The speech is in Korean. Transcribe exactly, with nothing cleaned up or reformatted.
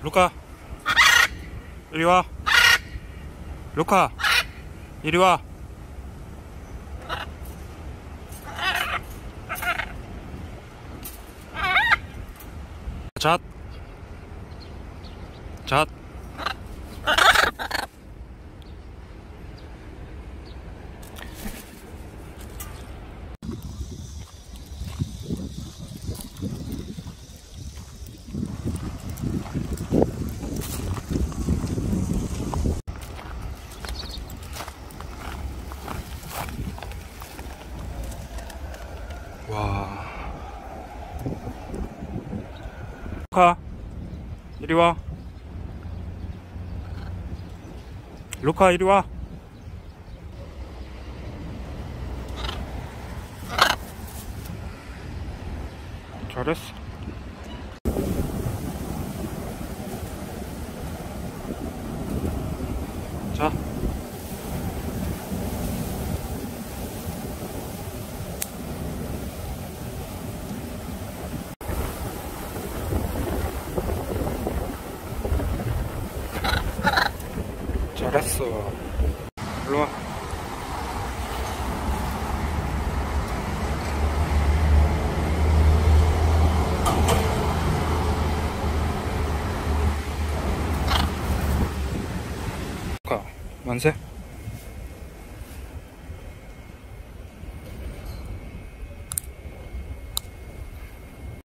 루카, 이리 와. 루카, 이리 와. 잣, 잣. 와. 루카, 이리 와. 루카, 이리 와. 잘했어. 자. 잘했어. 일로 와. 루카, 만세.